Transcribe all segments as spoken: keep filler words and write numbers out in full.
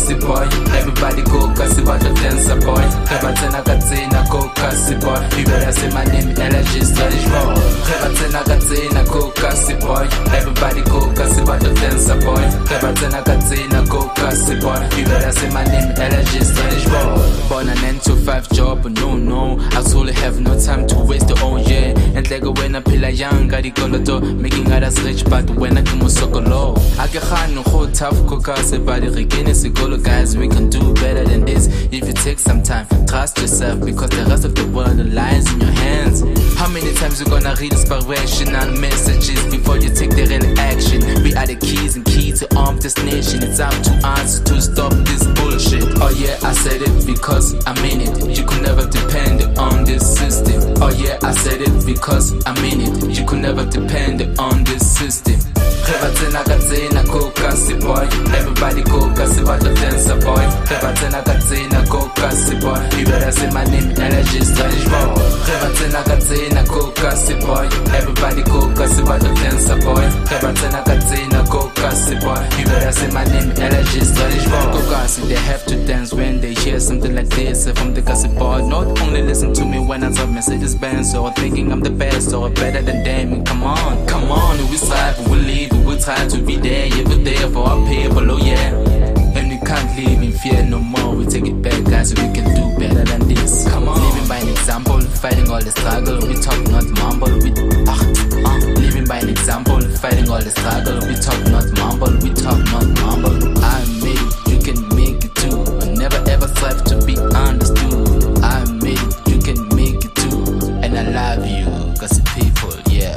kasi boy. Everybody go kasi but the dancer boy. Rebatsena katsina go kasi boy. You better say my name energy strange boy. Rebatsena katsina go kasi boy. Everybody go kasi but the dancer boy. Rebatsena katsina go kasi boy. You better say my name energy strange boy. Born a nine to five job, no no. I truly have no time to waste, oh yeah. And like when I feel young, got it golo making others rich, but when I come so low. I can hand no hold tough cause body regain is go guys, we can do better than this. If you take some time, trust yourself because the rest of the world lies in your hands. How many times you gonna read inspirational messages before you take the real action? We are the keys and key to arm this nation. It's up to us to stop this bullshit. Oh yeah, I said it because I mean it. You could never depend on this system. Oh yeah, I said it because I mean it. You could never depend on this system. Rebatsena katsina go kasi boy. Everybody go kasi but the dancer boy. Rebatsena katsina go kasi boy. You better say my name energy strange boy. Rebatsena katsina go kasi boy. Everybody go kasi but the dancer boy. Rebatsena katsina go kasi boy. You better say my name energy strange boy. Go kasi, they have to dance when they hear something like this from the gossip boy. Not only listen to me when I talk messages bands or thinking I'm the best or better than them. Come on, come on, we strive, we leave. We try to be there, yeah, we're there for our people, oh yeah. And we can't live in fear no more. We take it back, guys, so we can do better than this. Come on, living by an example, fighting all the struggle. We talk, not mumble. We ah, ah. Living by an example, fighting all the struggle. We talk, not mumble. We talk, not mumble. I made it, you can make it too. But never ever strive to be understood. I made it, you can make it too. And I love you, cause people, yeah.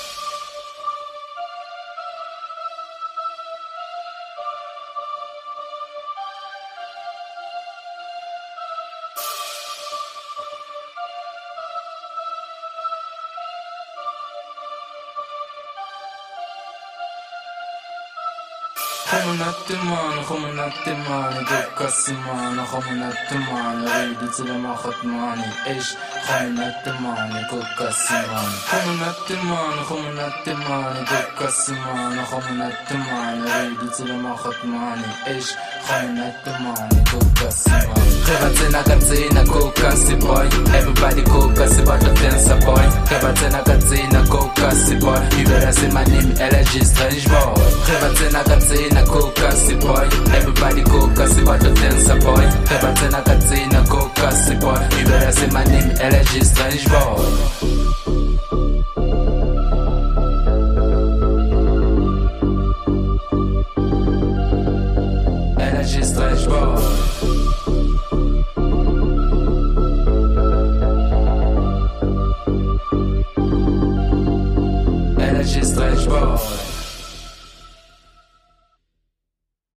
Come not the man, come not the man, go kasi man, come not the man, ready to the market money, ish, come not the man, go kasi man, come not the man, come not the man, go kasi man, come not the man, ready to the market money, ish, come not the man, go kasi man. Rebatsena katsina go kasi boy. Everybody go kasi but the dancer boy. Rebatsena katsina go kasi boy. You better say my name energy strange boy. Rebatsena katsina go kasi boy. Everybody go kasi but the dancer boy. Rebatsena katsina go kasi boy. You better say my name energy strange boy.